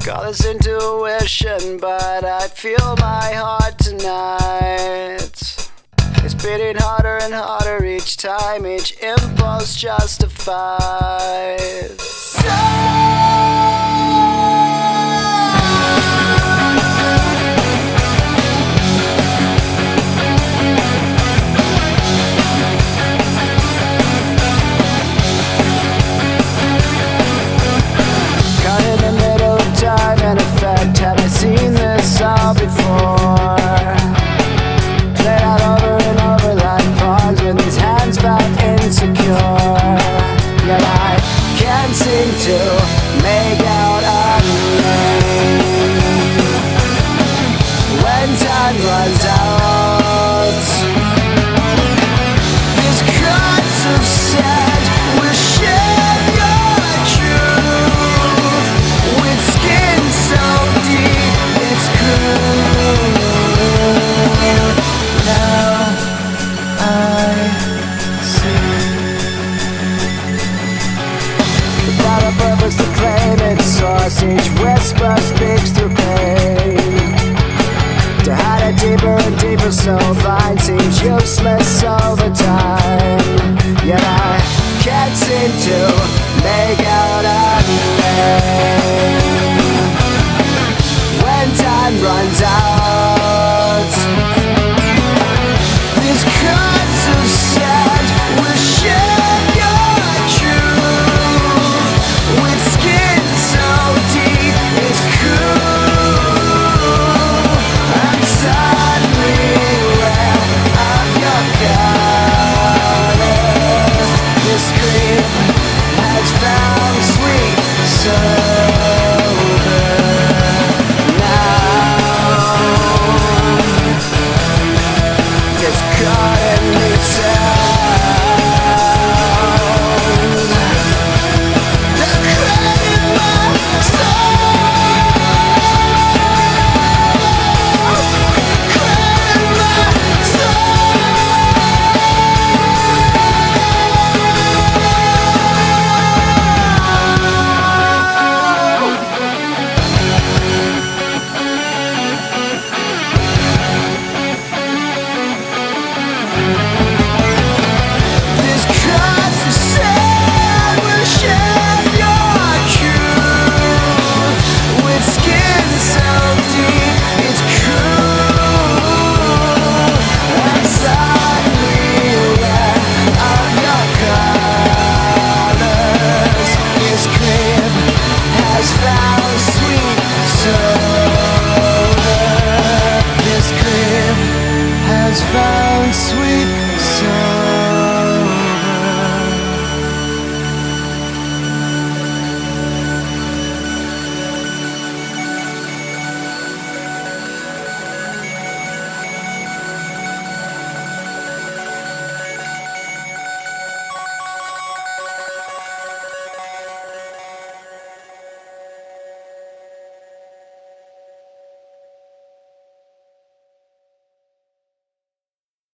Call this intuition, but I feel my heart tonight. It's beating harder and harder each time, each impulse justified. Have I seen this all before? Played out over and over like pawns when these hands felt insecure. Yet I can't seem to make out a name. When time runs out, these cuts of sand will shed your truth with skin so deep it's cruel. Now I see. Without a purpose to claim its source, each whisper speaks through pain. To hide it deeper and deeper, so blind seems useless over time. Yet I can't seem to make out a name. When time runs out,